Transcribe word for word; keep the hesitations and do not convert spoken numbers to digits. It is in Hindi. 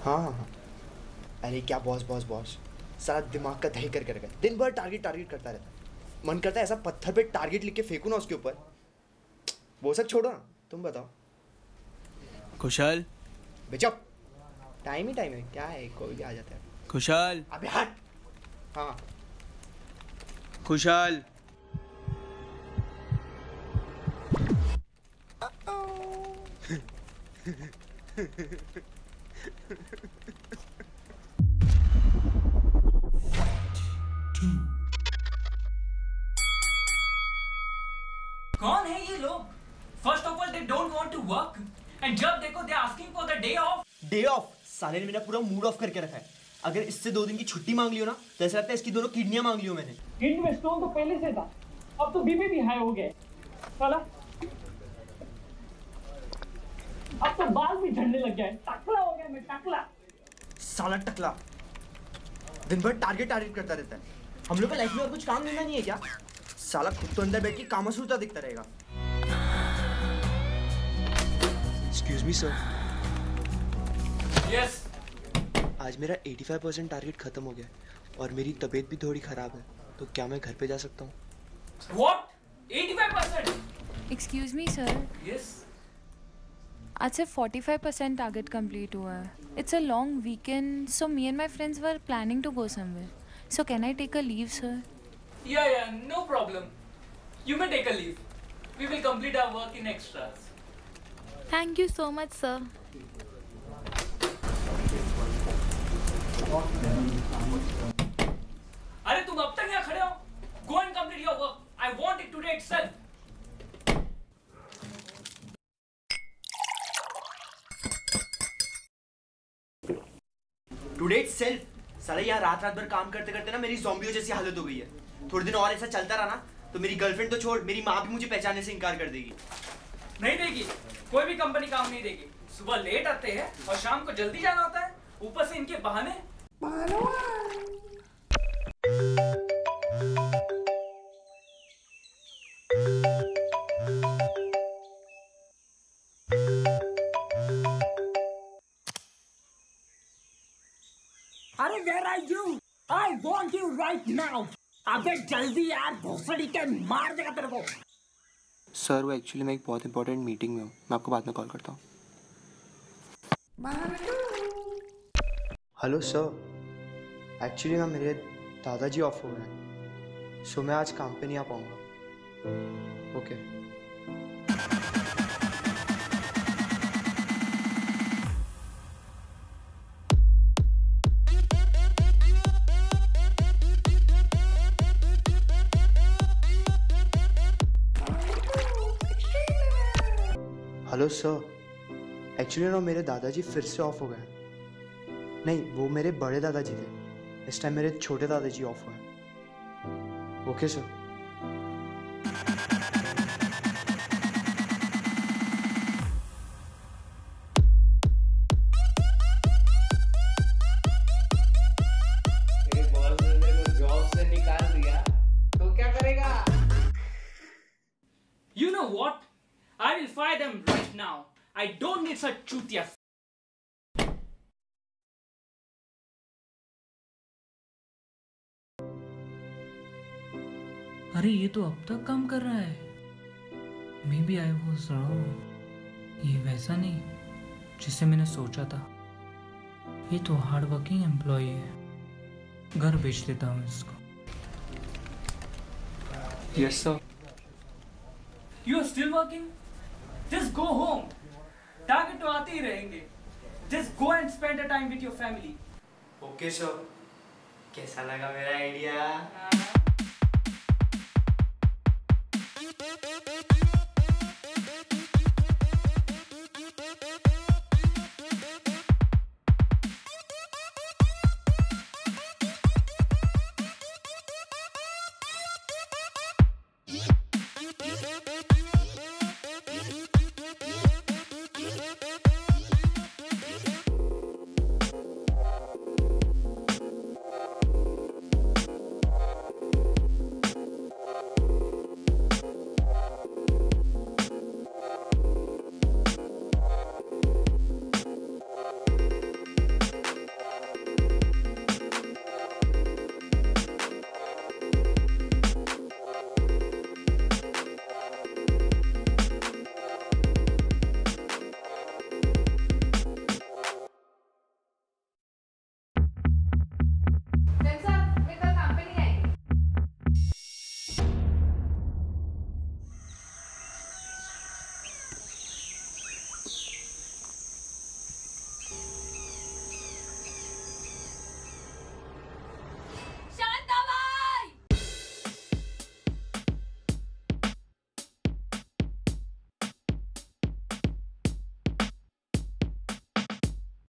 हाँ हाँ हाँ। अरे क्या बॉस बॉस बॉस, सारा दिमाग का दही कर कर गया। दिन भर टारगेट टारगेट करता रहता है। मन करता है ऐसा पत्थर पे टारगेट लिख के फेंकू ना उसके ऊपर। वो सब छोड़ो ना, तुम बताओ। कुशल बेचप, टाइम ही टाइम है, क्या है, कोई भी आ जाता है। कुशल, अबे हट। हाँ कुशल। कौन है ये लोग? First of all they don't want to work and जब देखो they asking for the day off. Day off? साले ने मेरा पूरा मूड ऑफ करके रखा है। अगर इससे दो दिन की छुट्टी मांग लियो ना तो ऐसा लगता है इसकी दोनों किडनियां मांग लियो मैंने। किडनी में स्टोन तो पहले से था, अब तो बीपी भी हाई हो गए साला। अब तो बाल भी झड़ने लग गए, टकला हो गया मैं, टकला। साला टकला दिन भर टारगेट टारगेट करता रहता है। हम लोग को लाइफ में और कुछ काम धंधा नहीं है क्या? साला खुद तो अंदर बैठ के कामासूत्र दिखता रहेगा। Excuse me sir. यस। आज मेरा पचासी परसेंट टारगेट खत्म हो गया और मेरी तबीयत भी थोड़ी खराब है, तो क्या मैं घर पे जा सकता हूँ? What? eighty-five percent? Excuse me, sir. Yes. आज सिर्फ forty-five percent टारगेट कंप्लीट हुआ है. It's a long weekend, so me and my friends were planning to go somewhere. So can I take a leave, sir? Yeah, yeah, no problem. You may take a leave. We will complete our work in extras. Thank you so much, sir. अरे तुम अब तक यहाँ खड़े हो? Go and complete your work. I want it today itself. Today itself? साला यहाँ रात रात भर काम करते करते ना मेरी ज़ॉम्बियों जैसी हालत हो गई है। थोड़े दिन और ऐसा चलता रहा ना तो मेरी गर्लफ्रेंड तो छोड़, मेरी माँ भी मुझे पहचानने से इनकार कर देगी। नहीं देगी, कोई भी कंपनी काम नहीं देगी। सुबह लेट आते हैं और शाम को जल्दी जाना होता है, ऊपर से इनके बहाने। अरे where are you? I want you right now. अबे जल्दी यार, भोसड़ी के मार देगा तेरे को। सर वो एक्चुअली मैं एक बहुत इंपॉर्टेंट मीटिंग में हूँ, मैं आपको बाद में कॉल करता हूँ। हेलो सर, एक्चुअली ना मेरे दादाजी ऑफ हो गए, सो मैं आज काम पे नहीं आ पाऊँगा। ओके। हेलो सर, एक्चुअली ना मेरे दादाजी फिर से ऑफ हो गए। नहीं, वो मेरे बड़े दादाजी थे, इस टाइम मेरे छोटे दादाजी ऑफ हुए। Okay sir. तेरे बॉस ने तेरे को जॉब से निकाल दिया तो क्या करेगा? You know what? I will fire them right now. I don't need such chutias. अरे ये तो अब तक काम कर रहा है। Maybe I was wrong. ये वैसा नहीं जिससे मैंने सोचा था। ये तो हार्ड वर्किंग एम्प्लॉय है। घर बेच देता हूँ इसको। Yes sir. You are still working? Just go home. Target तो आते ही रहेंगे। Just go and spend a time with your family. Okay sir. कैसा लगा मेरा आइडिया?